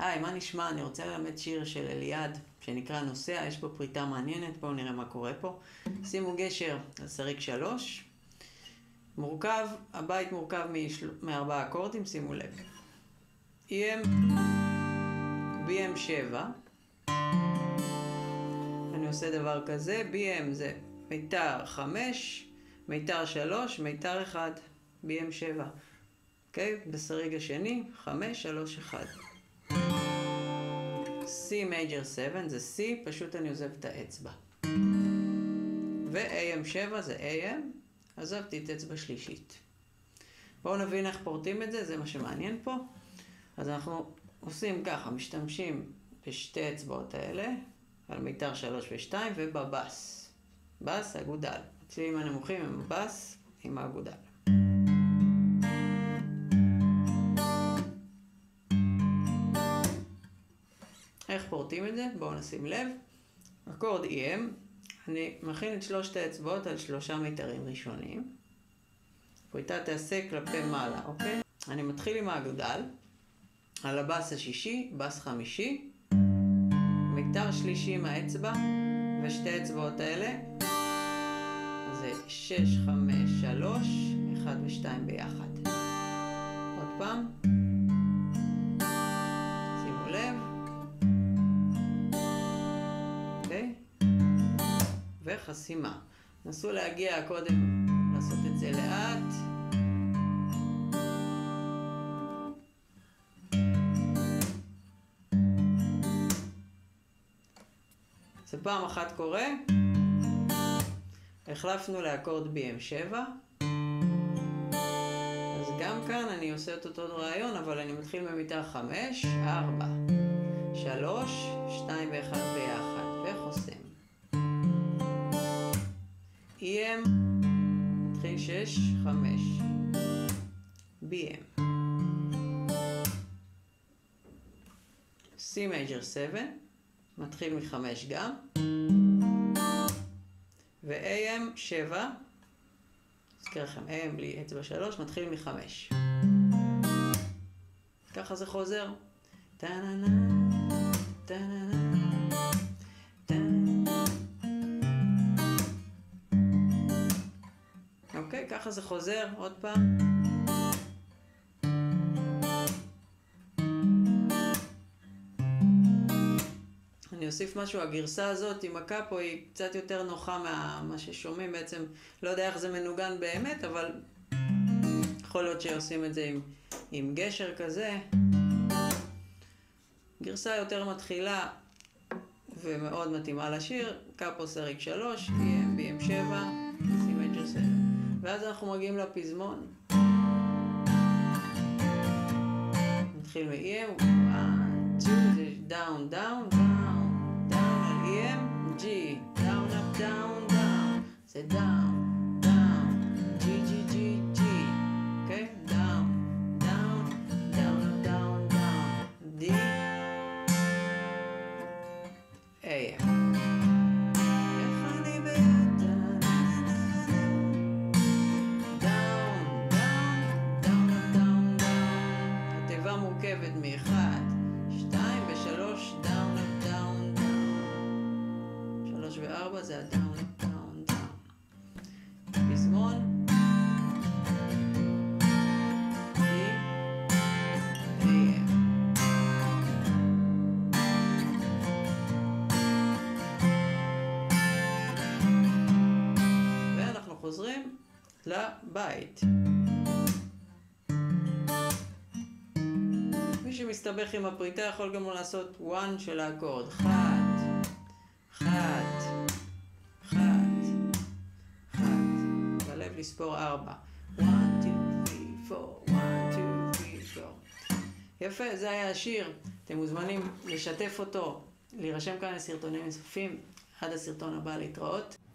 היי, מה נשמע? אני רוצה ללמד שיר של אליעד שנקרא נוסע, יש פה פריטה מעניינת, בואו נראה מה קורה פה. שימו גשר על שריג 3. הבית מורכב מארבעה אקורדים, שימו לב. EM, BM 7. אני עושה דבר כזה, BM זה מיתר 5, מיתר 3, מיתר 1, BM 7. אוקיי? בשריג השני, 5, 3, 1. C major 7 זה C, פשוט אני עוזב את האצבע. ו-AM 7 זה AM, עזבתי את אצבע שלישית. בואו נבין איך פורטים את זה, זה מה שמעניין פה. אז אנחנו עושים ככה, משתמשים בשתי אצבעות האלה, על מיתר 3 ו-2 ובבס. בס, אגודל. הצלילים הנמוכים הם בס עם האגודל. איך פורטים את זה? בואו נשים לב. אקורד EM, אני מכין את שלושת האצבעות על 3 מיתרים ראשונים. פריטה תעשה כלפי מעלה, אוקיי? אני מתחיל עם האגודל, על הבס השישי, בס חמישי, מיתר שלישי עם האצבע, ושתי האצבעות האלה, זה 6, 5, 3, 1 ו-2 ביחד. עוד פעם. שימו לב. אוקיי? וחסימה. נסו להגיע קודם לעשות את זה לאט. זה פעם אחת קורה. החלפנו לאקורד BM 7. אז גם כאן אני עושה את אותו רעיון, אבל אני מתחיל במיתר 5, 4, 3, 2 ו-1 ביחד, וחוסם. EM, מתחיל 6, 5, BM. C major 7, מתחיל מ-5 גם. ו-AM 7, אזכיר לכם, AM בלי אצבע 3, מתחיל מ-5. ככה זה חוזר. אוקיי, ככה זה חוזר, עוד פעם. אני אוסיף משהו, הגרסה הזאת עם הקאפו היא קצת יותר נוחה מה ששומעים בעצם, לא יודע איך זה מנוגן באמת, אבל יכול להיות שעושים את זה עם גשר כזה. גרסה יותר מתחילה ומאוד מתאימה לשיר, קאפו שריג 3, EM, BM 7, C major 7. ואז אנחנו מגיעים לפזמון. נתחיל מ-EM, 1, 2, down, down, down. EM, G, down, up, down, down, זה down, down, G, G, G, G, okay, down, down, down, up, down, down, D, AM. התיבה מורכבת מ-1, 2 ו-3, down, up, down, down. 3 ו-4 זה ה-down, up, down, down. פזמון. D, AM. ואנחנו חוזרים לבית. מי שמסתבך עם הפריטה יכול גם לעשות 1 של האקורד. 1, 1, 1, 1. בלב לספור 4. 1, 2, 3, 4. 1, 2, 3, 4. יפה, זה היה השיר. אתם מוזמנים לשתף אותו, להירשם כאן לסרטונים נוספים. עד הסרטון הבא, להתראות.